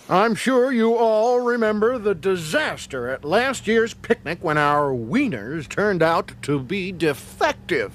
I'm sure you all remember the disaster at last year's picnic when our wieners turned out to be defective.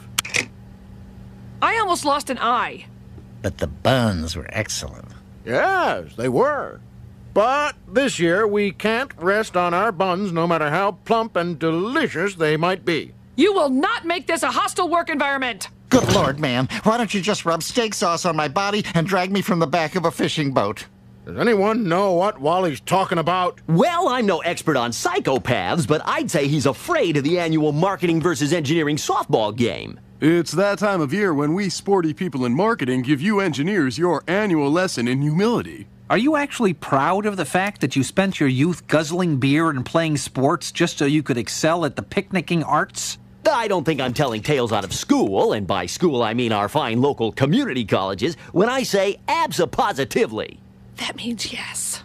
I almost lost an eye. But the buns were excellent. Yes, they were. But this year we can't rest on our buns no matter how plump and delicious they might be. You will not make this a hostile work environment. Good Lord, man. Why don't you just rub steak sauce on my body and drag me from the back of a fishing boat? Does anyone know what Wally's talking about? Well, I'm no expert on psychopaths, but I'd say he's afraid of the annual marketing versus engineering softball game. It's that time of year when we sporty people in marketing give you engineers your annual lesson in humility. Are you actually proud of the fact that you spent your youth guzzling beer and playing sports just so you could excel at the picnicking arts? I don't think I'm telling tales out of school, and by school I mean our fine local community colleges, when I say abso-positively. That means yes.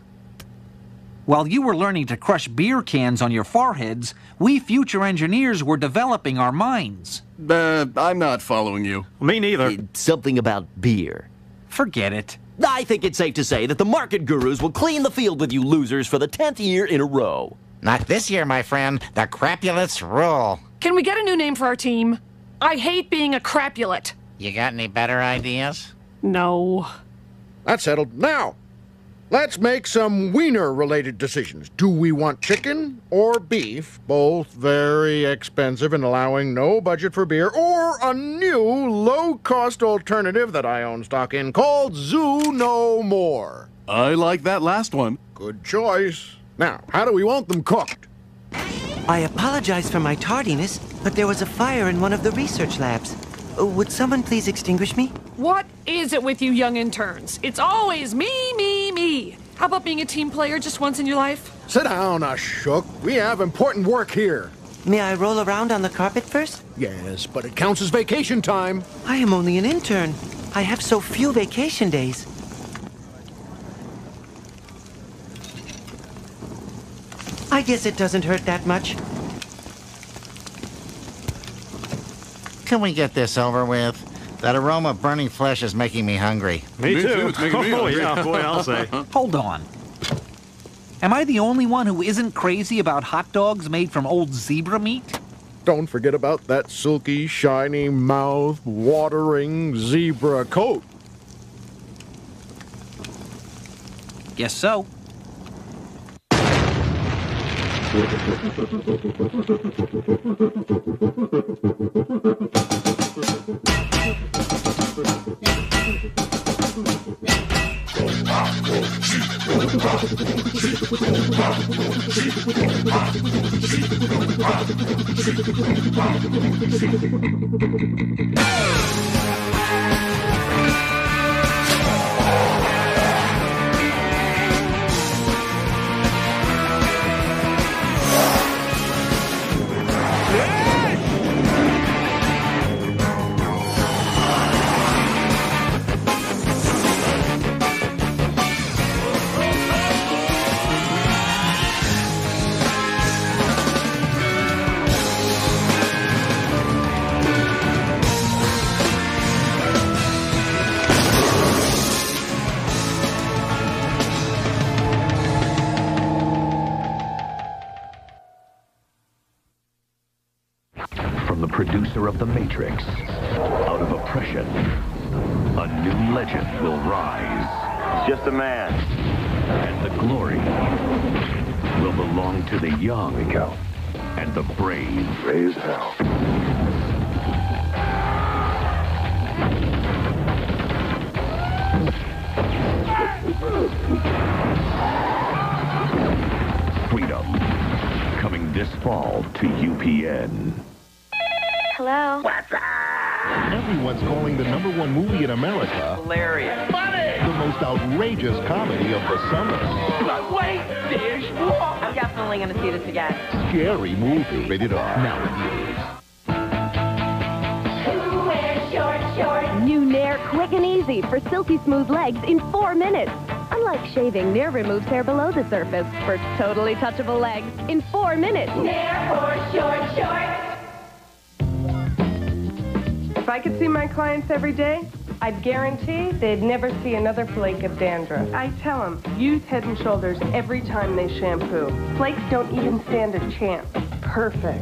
While you were learning to crush beer cans on your foreheads, we future engineers were developing our minds. I'm not following you. Me neither. Something about beer. Forget it. I think it's safe to say that the market gurus will clean the field with you losers for the 10th year in a row. Not this year, my friend. The crapulets rule. Can we get a new name for our team? I hate being a crapulet. You got any better ideas? No. That's settled. Now, let's make some wiener-related decisions. Do we want chicken or beef, both very expensive and allowing no budget for beer, or a new low-cost alternative that I own stock in called Zoo No More? I like that last one. Good choice. Now, how do we want them cooked? I apologize for my tardiness, but there was a fire in one of the research labs. Would someone please extinguish me? What is it with you young interns? It's always me, me, me. How about being a team player just once in your life? Sit down, Ashok. We have important work here. May I roll around on the carpet first? Yes, but it counts as vacation time. I am only an intern. I have so few vacation days. I guess it doesn't hurt that much. Can we get this over with? That aroma of burning flesh is making me hungry. Me too. It's making me Oh, hungry. yeah, boy, I'll say. Hold on. Am I the only one who isn't crazy about hot dogs made from old zebra meat? Don't forget about that silky, shiny mouth, watering zebra coat. Guess so. From the producer of The Matrix, out of oppression, a new legend will rise. He's just a man. And the glory will belong to the young and the brave. Raise hell. Freedom, coming this fall to UPN. Hello? What's up? Everyone's calling the #1 movie in America Hilarious. funny. The most outrageous comedy of the summer. But wait, there's more. I'm definitely going to see this again. Scary movie. Rated R. Now New Nair Quick and Easy for silky smooth legs in 4 minutes. Unlike shaving, Nair removes hair below the surface for totally touchable legs in 4 minutes. Nair for short. If I could see my clients every day, I'd guarantee they'd never see another flake of dandruff. I tell them, use Head & Shoulders every time they shampoo. Flakes don't even stand a chance. Perfect.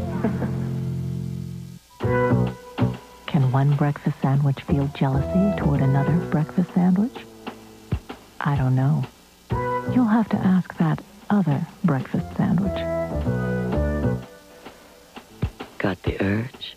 Can one breakfast sandwich feel jealousy toward another breakfast sandwich? I don't know. You'll have to ask that other breakfast sandwich. Got the urge?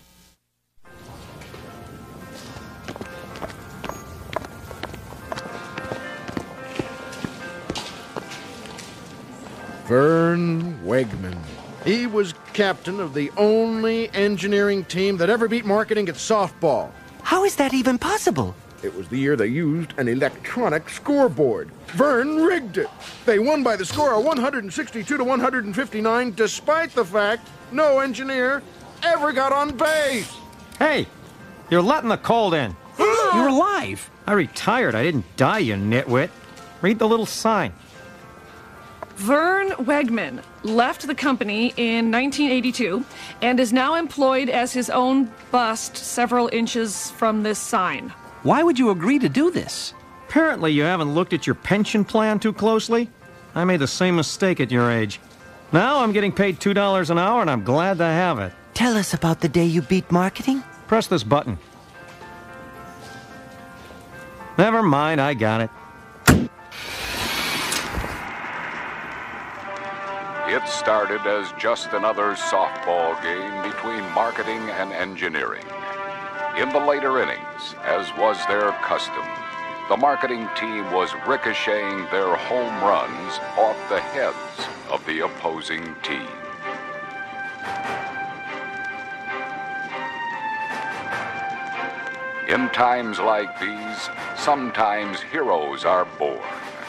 Vern Wegman. He was captain of the only engineering team that ever beat marketing at softball. How is that even possible? It was the year they used an electronic scoreboard. Vern rigged it. They won by the score of 162 to 159, despite the fact no engineer ever got on base. Hey, you're letting the cold in. You're alive. I retired. I didn't die, you nitwit. Read the little sign. Vern Wegman left the company in 1982 and is now employed as his own bust several inches from this sign. Why would you agree to do this? Apparently you haven't looked at your pension plan too closely. I made the same mistake at your age. Now I'm getting paid $2 an hour and I'm glad to have it. Tell us about the day you beat marketing. Press this button. Never mind, I got it. It started as just another softball game between marketing and engineering. In the later innings, as was their custom, the marketing team was ricocheting their home runs off the heads of the opposing team. In times like these, sometimes heroes are born.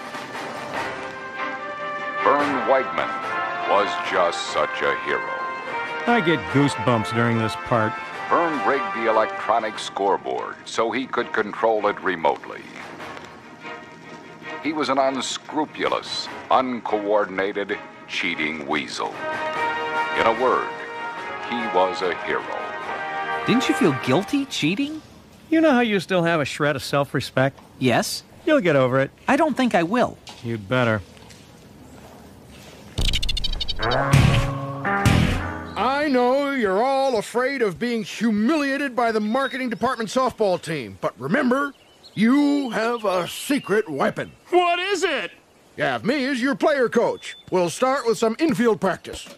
Vern Wegman was just such a hero. I get goosebumps during this part. Vern rigged the electronic scoreboard so he could control it remotely. He was an unscrupulous, uncoordinated, cheating weasel. In a word, he was a hero. Didn't you feel guilty cheating? You know how you still have a shred of self-respect? Yes. You'll get over it. I don't think I will. You'd better. I know you're all afraid of being humiliated by the marketing department softball team, but remember, you have a secret weapon. What is it? You have me as your player coach. We'll start with some infield practice.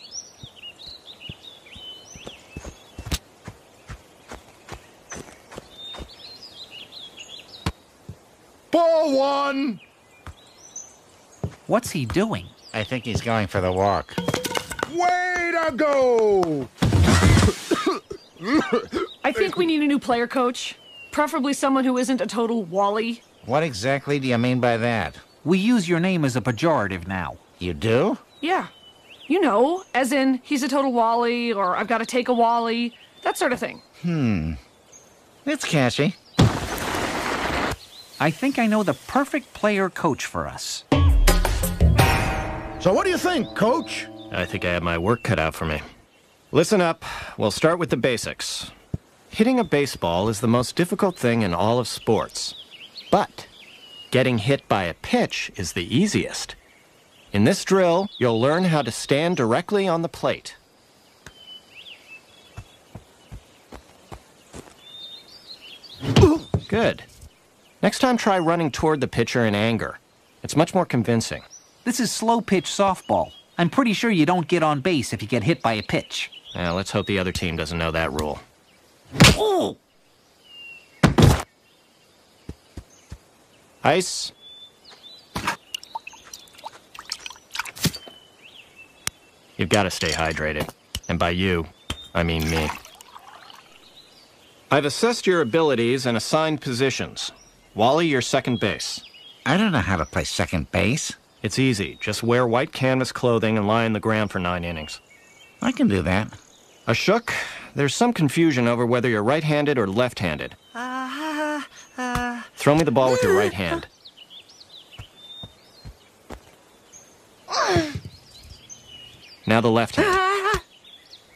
Ball one. What's he doing? I think he's going for the walk. Way to go! I think we need a new player coach. Preferably someone who isn't a total Wally. What exactly do you mean by that? We use your name as a pejorative now. You do? Yeah. You know, as in, he's a total Wally, or I've got to take a Wally, that sort of thing. It's catchy. I think I know the perfect player coach for us. So what do you think, Coach? I think I have my work cut out for me. Listen up. We'll start with the basics. Hitting a baseball is the most difficult thing in all of sports. But getting hit by a pitch is the easiest. In this drill, you'll learn how to stand directly on the plate. Good. Next time, try running toward the pitcher in anger. It's much more convincing. This is slow-pitch softball. I'm pretty sure you don't get on base if you get hit by a pitch. Let's hope the other team doesn't know that rule. Ooh. Ice. You've got to stay hydrated. And by you, I mean me. I've assessed your abilities and assigned positions. Wally, you're second base. I don't know how to play second base. It's easy. Just wear white canvas clothing and lie on the ground for 9 innings. I can do that. Ashok, there's some confusion over whether you're right-handed or left-handed. Throw me the ball with your right hand. Now the left hand.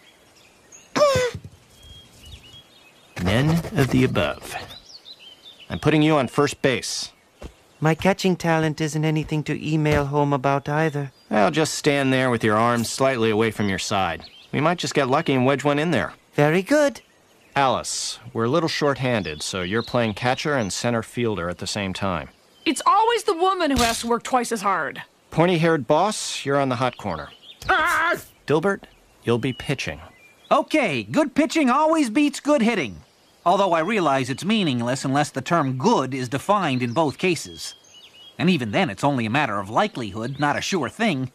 None of the above. I'm putting you on first base. My catching talent isn't anything to email home about either. I'll just stand there with your arms slightly away from your side. We might just get lucky and wedge one in there. Very good. Alice, we're a little short-handed, so you're playing catcher and center fielder at the same time. It's always the woman who has to work twice as hard. Pointy-haired boss, you're on the hot corner. Ah! Dilbert, you'll be pitching. Okay, good pitching always beats good hitting. Although I realize it's meaningless unless the term good is defined in both cases. And even then, it's only a matter of likelihood, not a sure thing.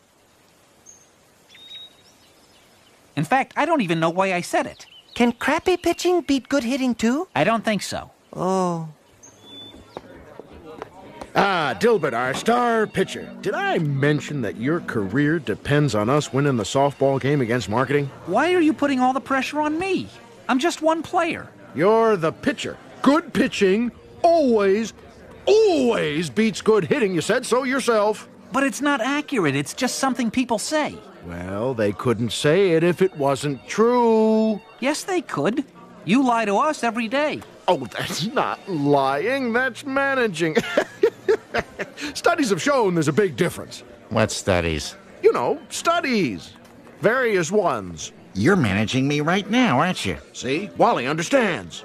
In fact, I don't even know why I said it. Can crappy pitching beat good hitting too? I don't think so. Oh. Ah, Dilbert, our star pitcher. Did I mention that your career depends on us winning the softball game against marketing? Why are you putting all the pressure on me? I'm just one player. You're the pitcher. Good pitching always beats good hitting. You said so yourself. But it's not accurate. It's just something people say. Well, they couldn't say it if it wasn't true. Yes, they could. You lie to us every day. Oh, that's not lying. That's managing. Studies have shown there's a big difference. What studies? You know, studies. Various ones. You're managing me right now, aren't you? See? Wally understands.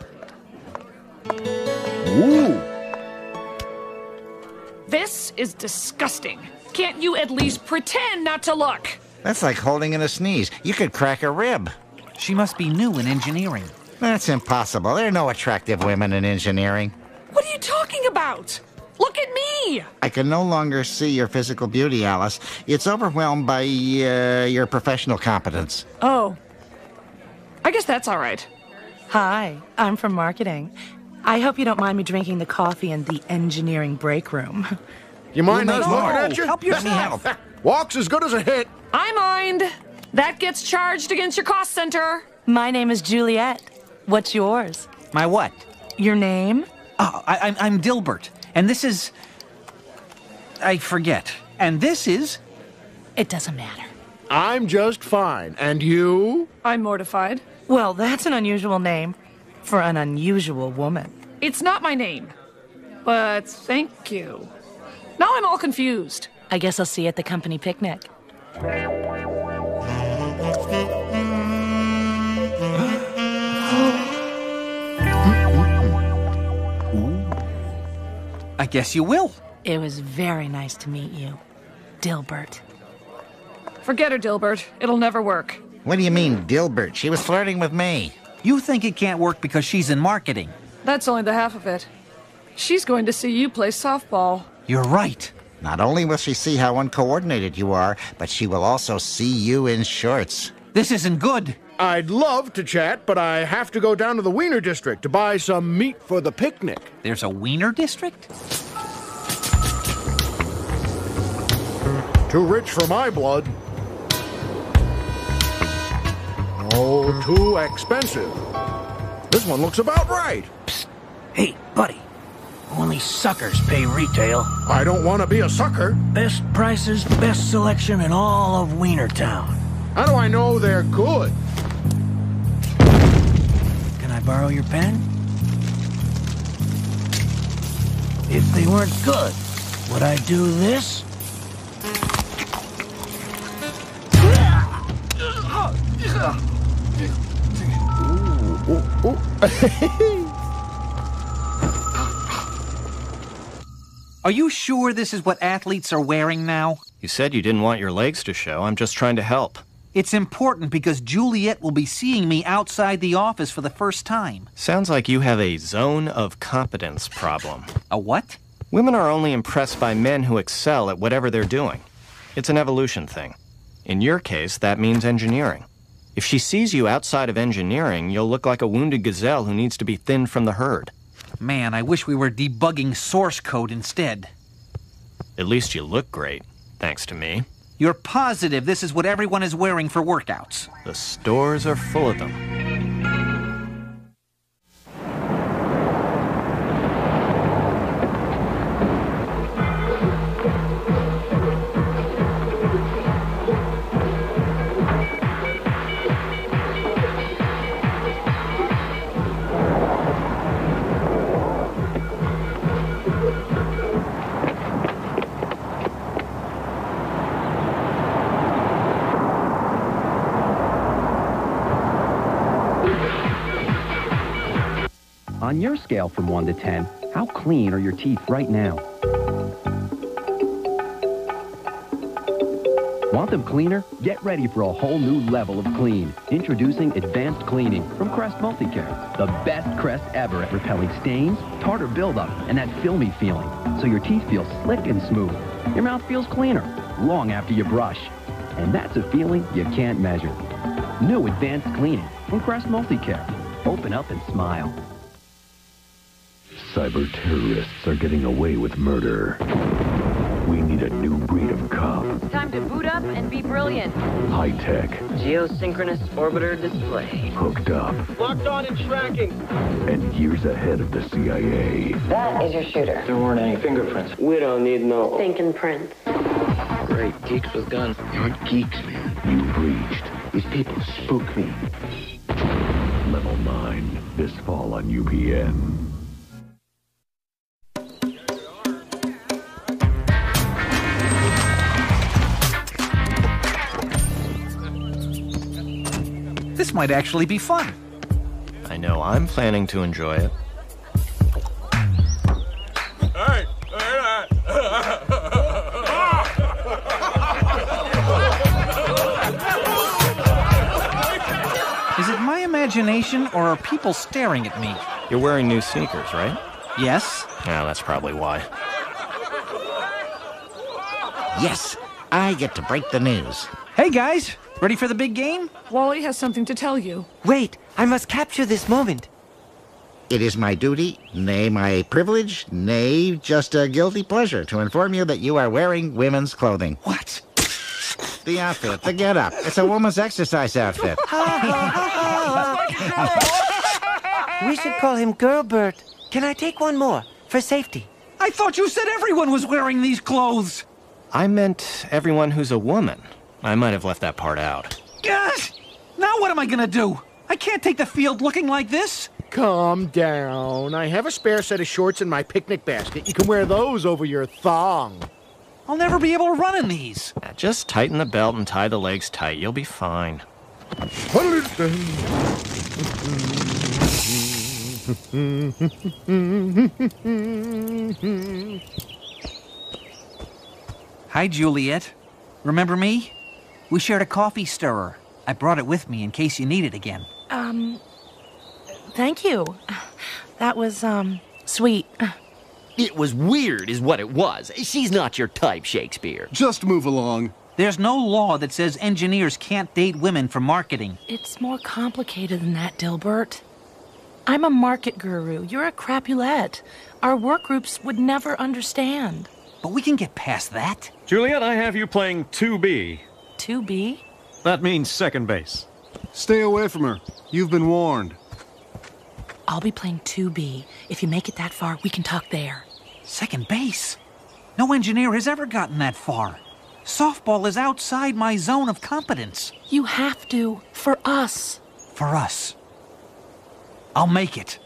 Ooh. This is disgusting. Can't you at least pretend not to look? That's like holding in a sneeze. You could crack a rib. She must be new in engineering. That's impossible. There are no attractive women in engineering. What are you talking about? Look at me! I can no longer see your physical beauty, Alice. It's overwhelmed by your professional competence. Oh. I guess that's all right. Hi, I'm from marketing. I hope you don't mind me drinking the coffee in the engineering break room. You mind us looking at you? Help yourself. Walk's as good as a hit. I mind. That gets charged against your cost center. My name is Juliet. What's yours? My what? Your name? Oh, I'm Dilbert. And this is... I forget. And this is... It doesn't matter. I'm just fine. And you? I'm mortified. Well, that's an unusual name for an unusual woman. It's not my name. But thank you. Now I'm all confused. I guess I'll see you at the company picnic. I guess you will. It was very nice to meet you, Dilbert. Forget her, Dilbert. It'll never work. What do you mean, Dilbert? She was flirting with me. You think it can't work because she's in marketing. That's only the half of it. She's going to see you play softball. You're right. Not only will she see how uncoordinated you are, but she will also see you in shorts. This isn't good. I'd love to chat, but I have to go down to the Wiener District to buy some meat for the picnic. There's a Wiener District? Too rich for my blood. Oh, too expensive. This one looks about right. Psst. Hey, buddy. Only suckers pay retail. I don't want to be a sucker. Best prices, best selection in all of Wienertown. How do I know they're good? Can I borrow your pen? If they weren't good, would I do this? Are you sure this is what athletes are wearing now? You said you didn't want your legs to show. I'm just trying to help. It's important because Juliet will be seeing me outside the office for the first time. Sounds like you have a zone of competence problem. A what? Women are only impressed by men who excel at whatever they're doing. It's an evolution thing. In your case, that means engineering. If she sees you outside of engineering, you'll look like a wounded gazelle who needs to be thinned from the herd. Man, I wish we were debugging source code instead. At least you look great, thanks to me. You're positive this is what everyone is wearing for workouts? The stores are full of them. On your scale from 1 to 10, how clean are your teeth right now? Want them cleaner? Get ready for a whole new level of clean. Introducing Advanced Cleaning from Crest Multicare. The best Crest ever at repelling stains, tartar buildup, and that filmy feeling. So your teeth feel slick and smooth. Your mouth feels cleaner long after you brush. And that's a feeling you can't measure. New Advanced Cleaning from Crest Multicare. Open up and smile. Cyber terrorists are getting away with murder. We need a new breed of cop. It's time to boot up and be brilliant. High-tech. Geosynchronous orbiter display. Hooked up. Locked on and tracking. And years ahead of the CIA. That is your shooter. There weren't any fingerprints. We don't need no stinking prints. Great, geeks with guns. You aren't geeks, man. You've reached. These people spook me. Level 9, this fall on UPN. This might actually be fun. I know I'm planning to enjoy it. Is it my imagination, or are people staring at me? You're wearing new sneakers, right? Yes. Yeah, that's probably why. Yes, I get to break the news. Hey, guys. Ready for the big game? Wally has something to tell you. Wait, I must capture this moment. It is my duty, nay my privilege, nay just a guilty pleasure to inform you that you are wearing women's clothing. What? The outfit, the get-up. It's a woman's exercise outfit. We should call him Girlbert. Can I take one more, for safety? I thought you said everyone was wearing these clothes. I meant everyone who's a woman. I might have left that part out. Gosh! Now what am I gonna do? I can't take the field looking like this. Calm down. I have a spare set of shorts in my picnic basket. You can wear those over your thong. I'll never be able to run in these. Just tighten the belt and tie the legs tight. You'll be fine. Hi, Juliet. Remember me? We shared a coffee stirrer. I brought it with me in case you need it again. Thank you. That was, sweet. It was weird is what it was. She's not your type, Shakespeare. Just move along. There's no law that says engineers can't date women for marketing. It's more complicated than that, Dilbert. I'm a market guru. You're a crapulette. Our work groups would never understand. But we can get past that. Juliet, I have you playing 2B. 2B? That means second base. Stay away from her. You've been warned. I'll be playing 2B. If you make it that far, we can talk there. Second base? No engineer has ever gotten that far. Softball is outside my zone of competence. You have to. For us. For us. I'll make it.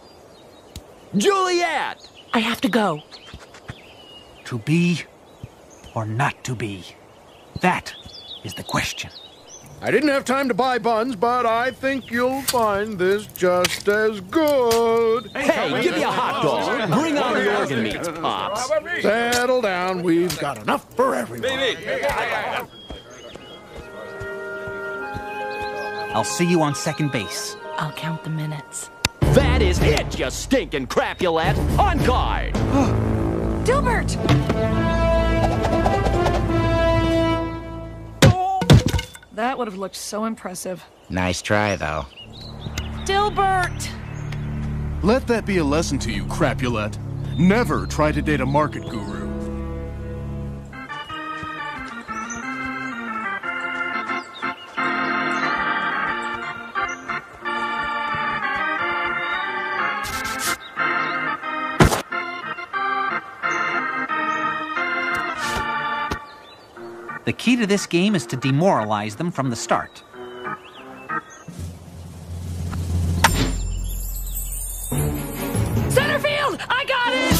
Juliet! I have to go. To be or not to be? That is the question. I didn't have time to buy buns, but I think you'll find this just as good. Hey, give me a hot dog. Bring on the organ meats, Pops. Settle down. We've got enough for everyone. I'll see you on second base. I'll count the minutes. That is it, you stinking crapulette. On guard. Dilbert! That would have looked so impressive. Nice try, though. Dilbert! Let that be a lesson to you, crapulette. Never try to date a market guru. The key to this game is to demoralize them from the start. Center field! I got it!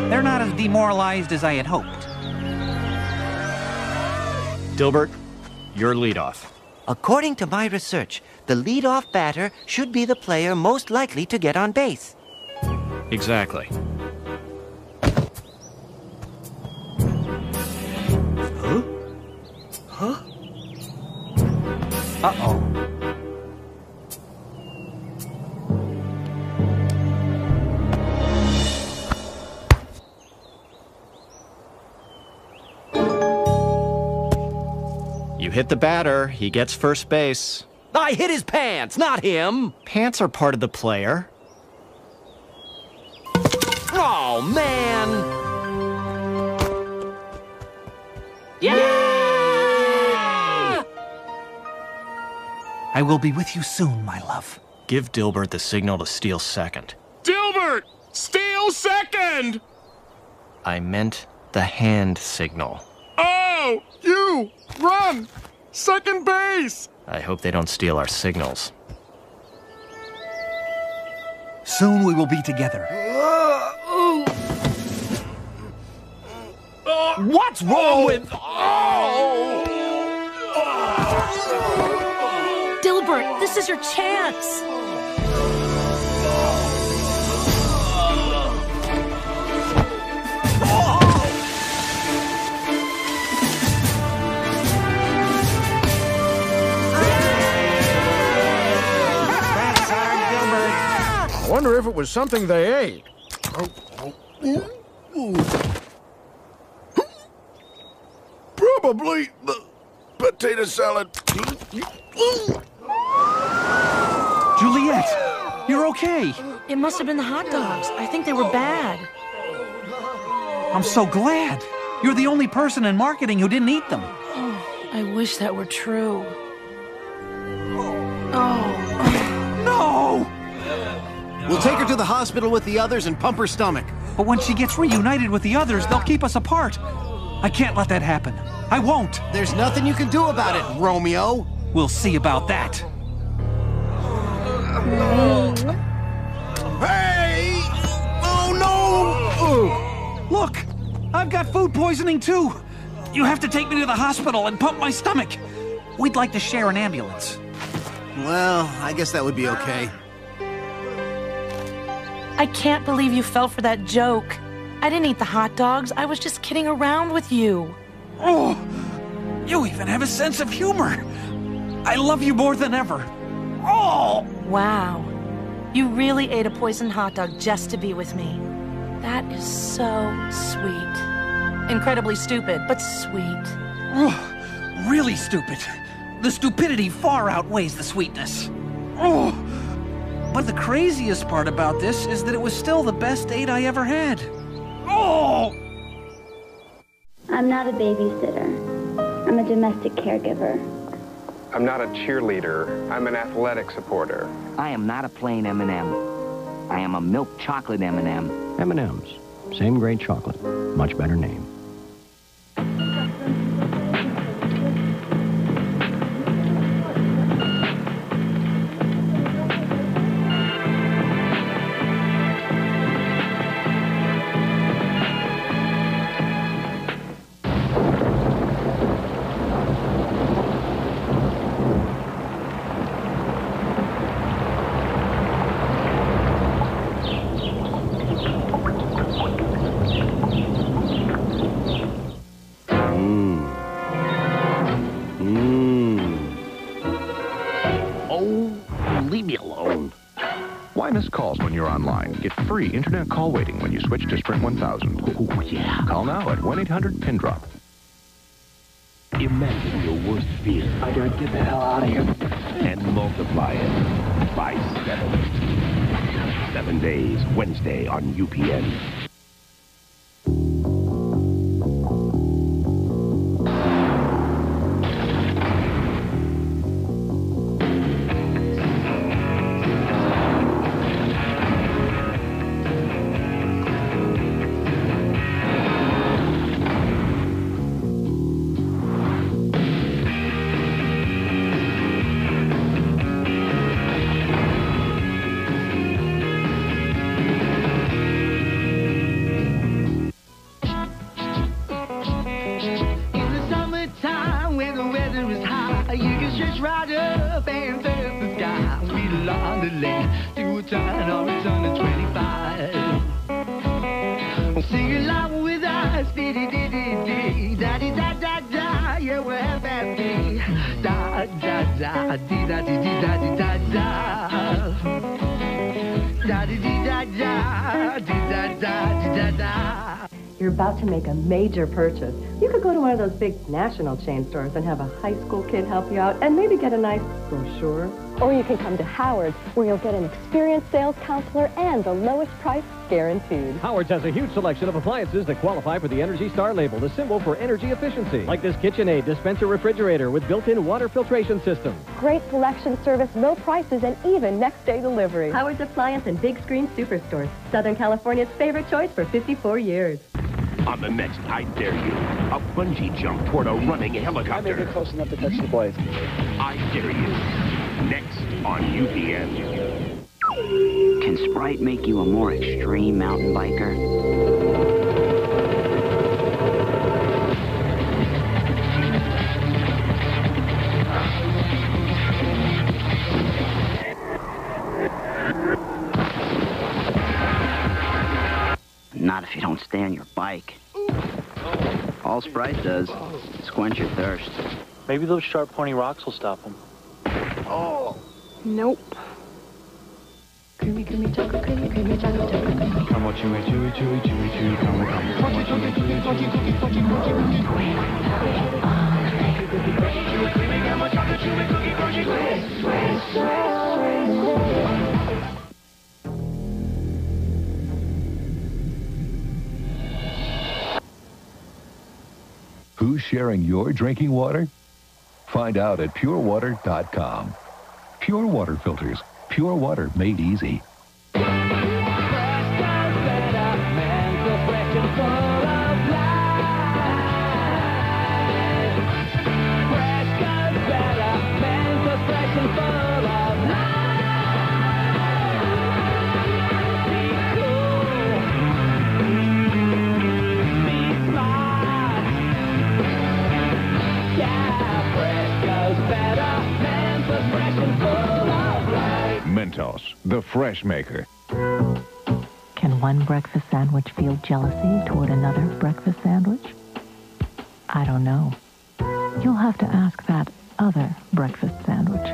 They're not as demoralized as I had hoped. Dilbert, your leadoff. According to my research, the leadoff batter should be the player most likely to get on base. Exactly. Huh? Uh-oh. You hit the batter, he gets first base. I hit his pants, not him. Pants are part of the player. Oh, man. Yeah! I will be with you soon, my love. Give Dilbert the signal to steal second. Dilbert! Steal second! I meant the hand signal. Oh! You! Run! Second base! I hope they don't steal our signals. Soon we will be together. What's wrong with... Dilbert, this is your chance. I wonder if it was something they ate. Probably the potato salad. Juliet, you're okay. It must have been the hot dogs. I think they were bad. I'm so glad. You're the only person in marketing who didn't eat them. Oh, I wish that were true. No! We'll take her to the hospital with the others and pump her stomach. But when she gets reunited with the others, they'll keep us apart. I can't let that happen. I won't. There's nothing you can do about it, Romeo. We'll see about that. Hey! Oh, no! Look! I've got food poisoning, too. You have to take me to the hospital and pump my stomach. We'd like to share an ambulance. Well, I guess that would be okay. I can't believe you fell for that joke. I didn't eat the hot dogs. I was just kidding around with you. Oh, you even have a sense of humor. I love you more than ever. Oh! Wow. You really ate a poisoned hot dog just to be with me. That is so sweet. Incredibly stupid, but sweet. Oh, really stupid. The stupidity far outweighs the sweetness. Oh! But the craziest part about this is that it was still the best date I ever had. Oh! I'm not a babysitter. I'm a domestic caregiver. I'm not a cheerleader. I'm an athletic supporter. I am not a plain M&M. I am a milk chocolate M&M. M&M's. Same grade chocolate. Much better name. Missed calls when you're online. Get free internet call waiting when you switch to Sprint 1000. Oh, yeah. Call now at 1-800-PIN-DROP. Imagine your worst fear. I gotta get the hell out of here. And multiply it by 7. 7 days, Wednesday on UPN. dee-dee-dee-dee-dee, da-dee-da-da-da, yeah, we're happy. Da-da-da-dee-da-dee-dee-da-dee-da-da. Da-dee-dee-da-da, dee-da-da-dee-da-da. You're about to make a major purchase. You could go to one of those big national chain stores and have a high school kid help you out and maybe get a nice brochure. Or you can come to Howard's, where you'll get an experienced sales counselor and the lowest price guaranteed. Howard's has a huge selection of appliances that qualify for the Energy Star label, the symbol for energy efficiency. Like this KitchenAid dispenser refrigerator with built-in water filtration system. Great selection, service, low prices, and even next-day delivery. Howard's Appliance and Big Screen Superstores. Southern California's favorite choice for 54 years. On the next I Dare You, a bungee jump toward a running helicopter. I may get close enough to touch the blade. I Dare You, next on UPN. Can Sprite make you a more extreme mountain biker? Not if you don't stay on your bike. All Sprite does is quench your thirst. Maybe those sharp, pointy rocks will stop them. Oh. Nope. Creamy, creamy, chocolate, creamy, creamy, chocolate, chocolate. Come what you may, chewy, chewy, chewy, chewy, come what you may, chewy, chewy, Who's sharing your drinking water? Find out at purewater.com. Pure water filters. Pure water made easy. Mentos, the fresh maker. Can one breakfast sandwich feel jealousy toward another breakfast sandwich? I don't know. You'll have to ask that other breakfast sandwich.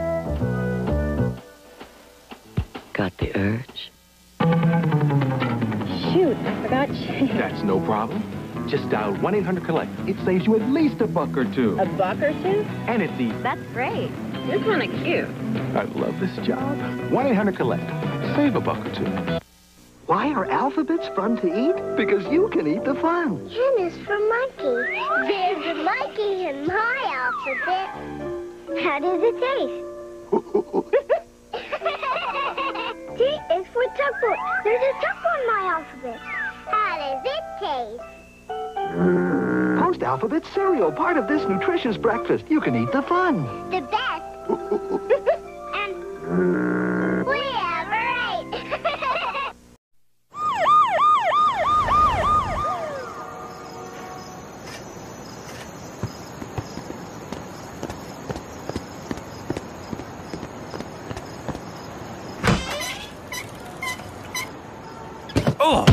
Got the urge? Shoot, I forgot change. That's no problem. Just dial 1-800-COLLECT. It saves you at least $1 or $2. A buck or two? And it's easy. That's great. You're kind of cute. I love this job. 1-800-COLLECT. Save $1 or $2. Why are alphabets fun to eat? Because you can eat the fun. N is for monkey. There's a monkey in my alphabet. How does it taste? T is for tugboat. There's a tugboat in my alphabet. How does it taste? Post-alphabet cereal, part of this nutritious breakfast. You can eat the fun. The best. And we have right. Oh!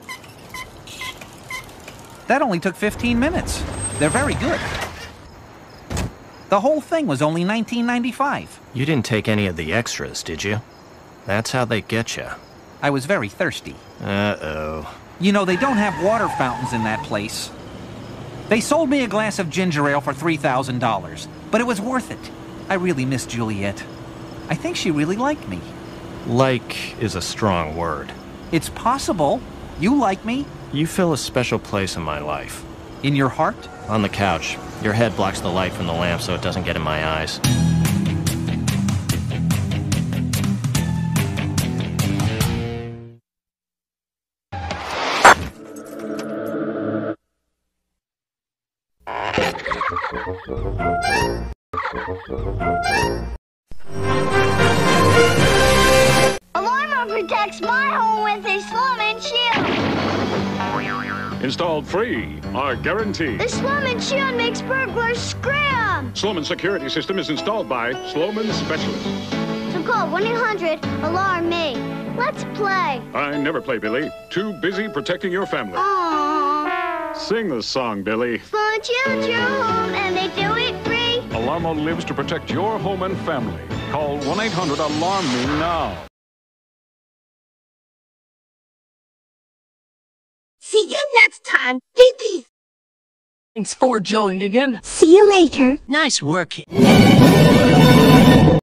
That only took 15 minutes. They're very good. The whole thing was only $19.95. You didn't take any of the extras, did you? That's how they get you. I was very thirsty. Uh-oh. You know, they don't have water fountains in that place. They sold me a glass of ginger ale for $3,000, but it was worth it. I really miss Juliet. I think she really liked me. Like is a strong word. It's possible. You like me. You fill a special place in my life. In your heart? On the couch. Your head blocks the light from the lamp so it doesn't get in my eyes. Alarm protects my home with a Sloman shield. Installed free, are guaranteed. The Sloman shield makes burglars scram. Sloman security system is installed by Sloman Specialists. So call 1-800-ALARM-ME. Let's play. I never play, Billy. Too busy protecting your family. Aww. Sing the song, Billy. Phone choo-choo home, and they do it free. Alarmo lives to protect your home and family. Call 1-800-ALARM-ME now. See you next time, Dickie. Thanks for joining again. See you later. Nice work.